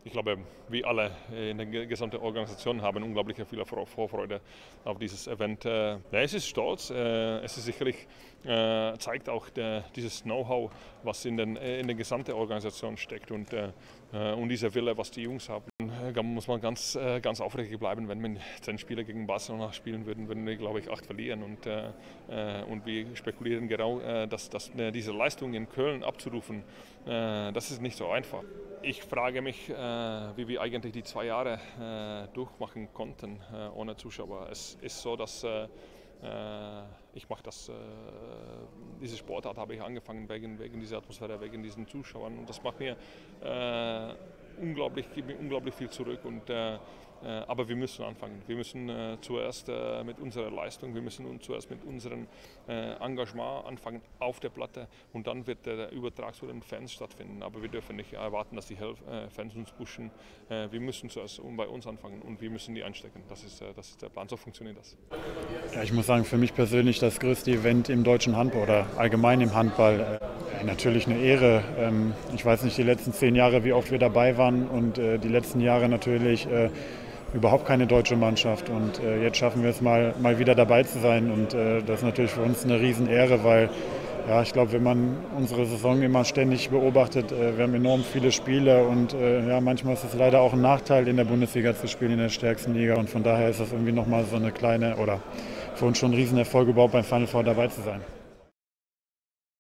Ich glaube, wir alle in der gesamten Organisation haben unglaublich viel Vorfreude auf dieses Event. Ja, es ist stolz, es ist sicherlich zeigt auch dieses Know-how, was in der gesamten Organisation steckt und dieser Wille, was die Jungs haben. Muss man ganz aufrichtig bleiben. Wenn wir 10 Spiele gegen Barcelona spielen würden, würden wir, glaube ich, 8 verlieren. Und wir spekulieren genau, dass diese Leistung in Köln abzurufen, das ist nicht so einfach. Ich frage mich, wie wir eigentlich die 2 Jahre durchmachen konnten ohne Zuschauer. Es ist so, dass ich mache diese Sportart habe ich angefangen wegen dieser Atmosphäre, wegen diesen Zuschauern. Und das macht mir unglaublich viel zurück. Aber wir müssen anfangen. Wir müssen zuerst mit unserer Leistung, wir müssen zuerst mit unserem Engagement anfangen auf der Platte und dann wird der Übertrag zu den Fans stattfinden. Aber wir dürfen nicht erwarten, dass die Fans uns pushen. Wir müssen zuerst bei uns anfangen und wir müssen die einstecken. Das ist der Plan, so funktioniert das. Ja, ich muss sagen, für mich persönlich das größte Event im deutschen Handball oder allgemein im Handball. Natürlich eine Ehre. Ich weiß nicht, die letzten 10 Jahre, wie oft wir dabei waren und die letzten Jahre natürlich überhaupt keine deutsche Mannschaft und jetzt schaffen wir es mal wieder dabei zu sein und das ist natürlich für uns eine Riesenehre, weil ja, ich glaube, wenn man unsere Saison immer ständig beobachtet, wir haben enorm viele Spiele und ja, manchmal ist es leider auch ein Nachteil, in der Bundesliga zu spielen, in der stärksten Liga und von daher ist das irgendwie nochmal so eine kleine oder für uns schon ein Riesenerfolg, überhaupt beim Final Four dabei zu sein.